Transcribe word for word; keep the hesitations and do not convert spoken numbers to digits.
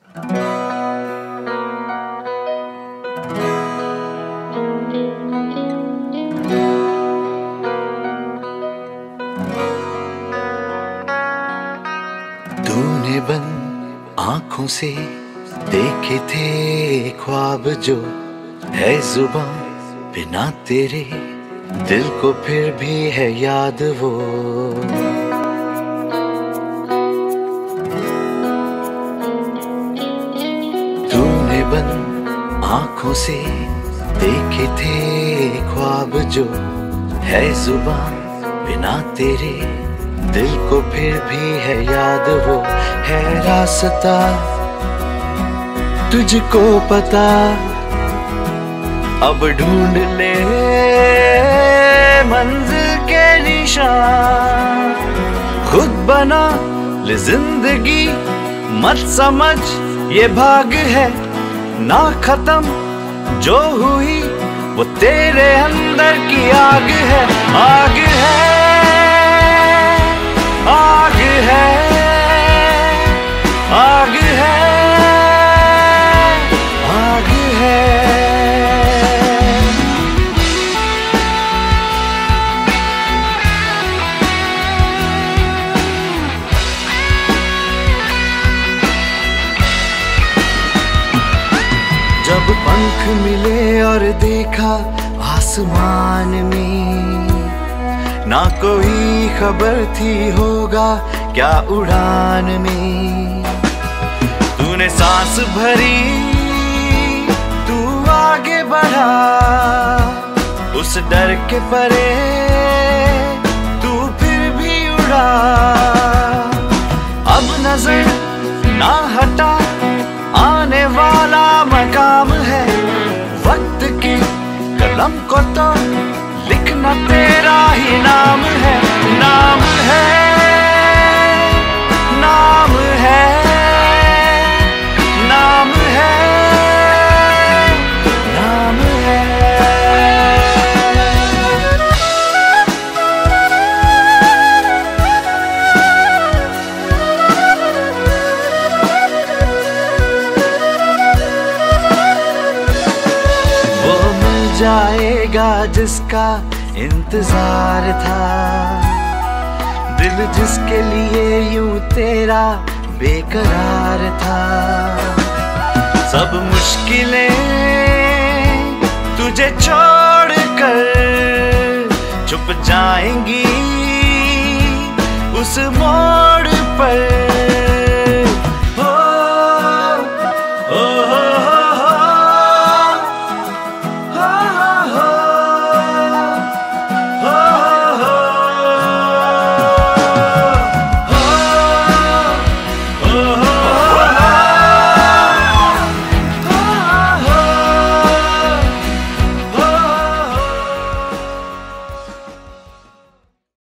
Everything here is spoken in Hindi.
तूने बंद आंखों से देखे थे ख्वाब जो है जुबां बिना तेरे दिल को फिर भी है याद वो। तूने बंद आंखों से देखे थे ख्वाब जो है जुबां बिना तेरे दिल को फिर भी है याद वो। है रास्ता तुझको पता अब ढूंढ ले मंजिल के निशान। खुद बना ले जिंदगी मत समझ ये भाग है ना खत्म जो हुई वो तेरे अंदर की आग है। आग है आग है आग है आग है। जब पंख मिले और देखा आसमान में ना कोई खबर थी होगा क्या उड़ान में। तूने सांस भरी तू आगे बढ़ा उस डर के परे तू फिर भी उड़ा। अब नजर ना हटा आने वाला मकाम है वक्त की कलम को तो लिखना तेरा ही नाम है। नाम है नाम है नाम है नाम है। वो मिल जाएगा जिसका इंतजार था दिल जिसके लिए यूं तेरा बेकरार था। सब मुश्किलें तुझे छोड़ कर छुप जाएंगी उस मोड़ पर।